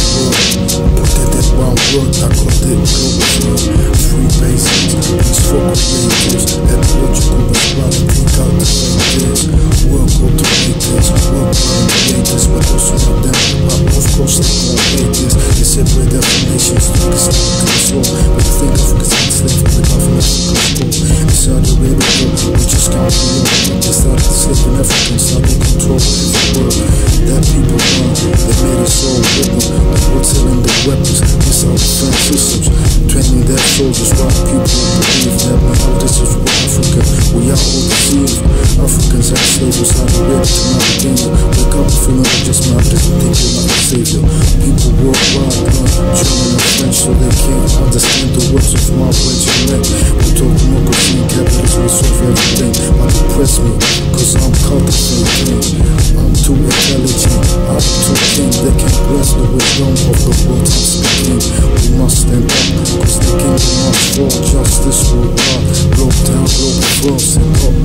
Put that one word, I got that Globalfirm. Free basics, peaceful creators, ecological response, take out the ideas. Work automators, work creators, but also not them. Of course they won't hate this. They separate destinations to the same control. But you think Africa's enslaved from the government control. In Saudi Arabia, we just can't be alone. They started enslaving Africans, now they control every world. That people learn, they made us all rebel. They were selling their weapons, missile defense systems, training their soldiers. Why people believe that now this is what Africa, we are all deceived. Africans and slaves are ready to navigate. Wake up, feeling like just my doesn't think you're not a savior. People worldwide learn German and French so they can't understand the words of my regiment. We talk democracy and capitalism will solve everything. I depress me, cause I'm cultivating. I'm too intelligent, I'm too king. They can't grasp the wisdom of the words I'm speaking. We must stand up, cause the kingdom must fall. Justice worldwide, globe down, global firm, stand up.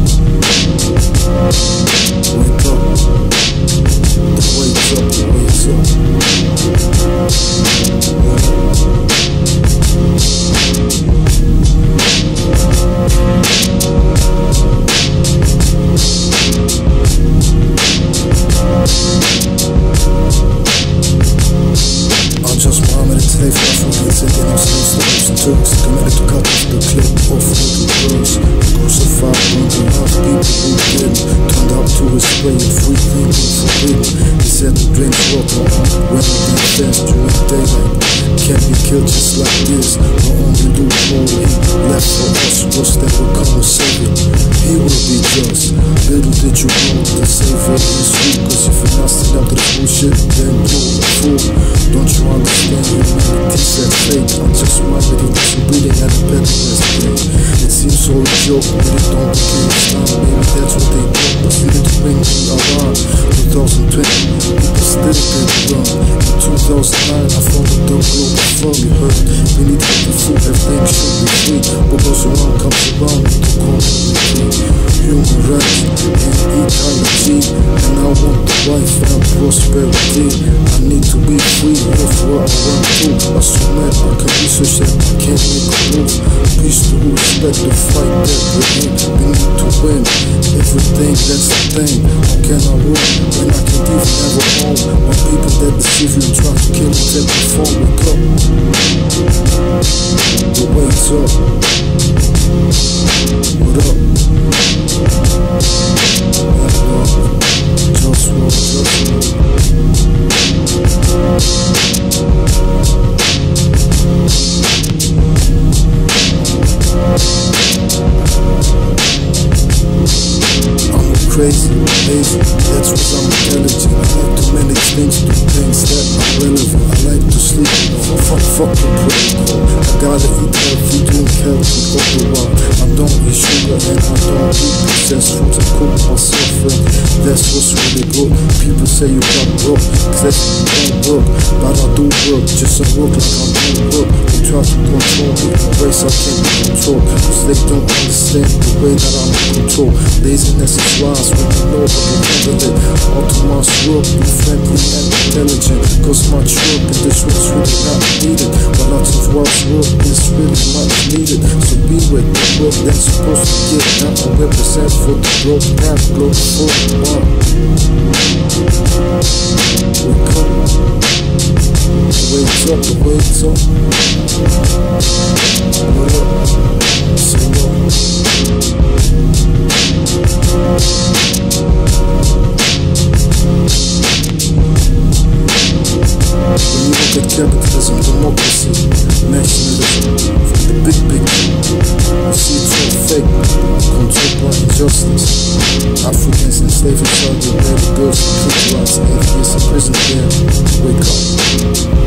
Wake up, the wake's up, the wake's JustWar meditate for Africans and getting slaves to Arabs and Turks. Committed to cut off the clip of little girls. Crucified, burned and lost people who did. Turned out to his way of free thinking forbidden. He said to drink water on rather than fast during daylight. Can't be killed just like this. The only loophole he left for us was that we're coming savior. He will be just. Little did you know the savior is you. Cause if you're not standing up to the bullshit, then you're a fool. Don't you understand humanity said fake? I'm just minded to reading at the betterment. It seems so a joke, but it don't become Islam. Maybe that's what they do, but we need to bring me around. 2020, people still get wrong. In 2009, I found the Globalfirm, you heard. We need to be food, everything should be free. What goes around comes around, we don't call it human rights and ecology. And I want the life and prosperity. I need to be free with what I want to. I submit, I can research that I can't make a move. Peace to respect the fight that we're in. We need to win everything, that's the thing. How can I win when I can't even have a home? When people that deceive you and try to kill you take the phone. Wake up, the wake's up. What up? JustWar, I'm crazy, lazy, that's what I'm intelligent. I like to manage things, do things that are relevant. I like to sleep, fuck the protocol. I gotta eat healthy, drink healthy, overall. I don't eat sugar and I don't eat processed foods. I cook myself and that's what's really good. People say you got broke, cause that's don't work. But I do work, just I work like I don't work. They try to control me, in ways I can't be controlled. Cause they don't understand the way that I'm in control. Laziness is wise when you know how to handle it. All too much work, be friendly and intelligent. Cause much work in this world's really not needed. But lots of work's work is really much needed. So be with the work that's supposed to get done. I represent for the globe, not Globalfirm. Wake up, the wake's up, the wake's up. What up, say what? When you look at capitalism, democracy, nationalism, from the big picture, you see it's all fake, controlled by injustice. Africans enslaved in Saudi Arabia, girls in prison, atheists in prison there. Wake up.